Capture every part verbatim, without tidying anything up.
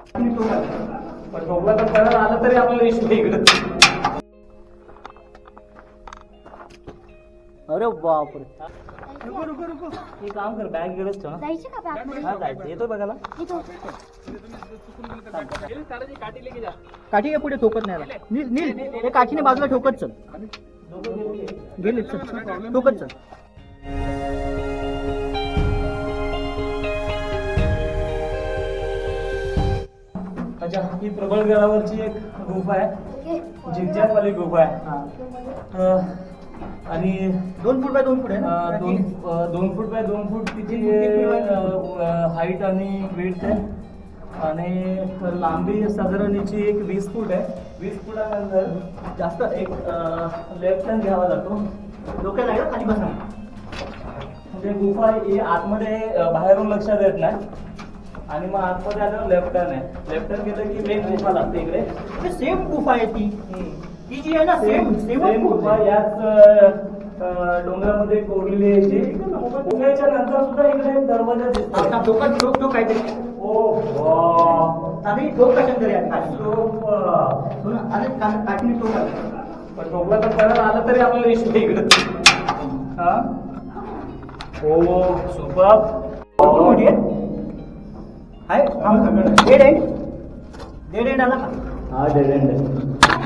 पण ठोकला तर करायला आलं तरी आपल्याला इश्यू इकडे. अरे बापरे. रुको रुको रुको एक काम कर, बॅग गेलच ठेव ना. जायचं का बॅग मध्ये? हा जायचं. येतो बघायला. येतो. काठी पुढे ठोकत नाही. नील नील हे काठीने बाजूला ठोकत चल. गेले चल ठोकत चल. अच्छा, ही प्रबळगडावरची एक गुफा आहे, झिगझॅग वाली गुफा आहे. आणि दोन फूट बाय दोन फूट आहे अं, दोन अं, दोन फूट बाय दोन फूट तिची हाईट आणि विड्थ आहे. आणि लांबी साधारण हिची एक वीस फूट आहे. वीस फुटानंतर जास्त एक लेफ्ट टर्न घ्यावा लागतो. डोक्याला लागलं खाली बसा. म्हणजे गुफा ही आतमध्ये अं, बाहेरून लक्षात येत नाही. आणि मग आतमध्ये आल्यावर लेफ्ट टर्न आहे. लेफ्ट टर्न केलं की मेन गुफा लागते इकडे. सेम गुफा आहे ती. ती जी आहे ना सेम सेम गुफा याच डोंगरामध्ये कोरलेली आहे. ती गुफेच्या नंतर सुद्धा इकडे एक दरवाजा दिसतो. ठोकत ठोक ठोक काहीतरी. ओ वाह, आधी ठोक कशा तरी आहे. काठीने ठोक आलं. पण ठोकला तर करायला आलं तरी आपल्याला इश्यू इकडे. हा ओ सुपर मोठी आहे. हाय डेड एंड. डेड एंड आला का? हा डेड एंड आहे.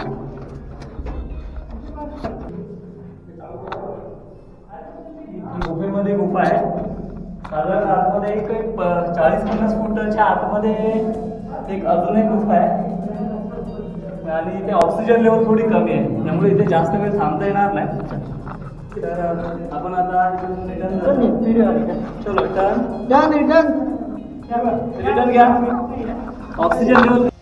गुफेमध्ये गुफा आहे. साधारण आतमध्ये एक चाळीस पन्नास फुटाच्या आतमध्ये एक अजून एक गुफा आहे. आणि इथे ऑक्सिजन लेवल थोडी कमी आहे, त्यामुळे इथे जास्त वेळ थांबता येणार नाही. तर आपण आता इकडून रिटर्न. चलो रिटर्न रिटर्न रिटर्न घ्या. Oxygen level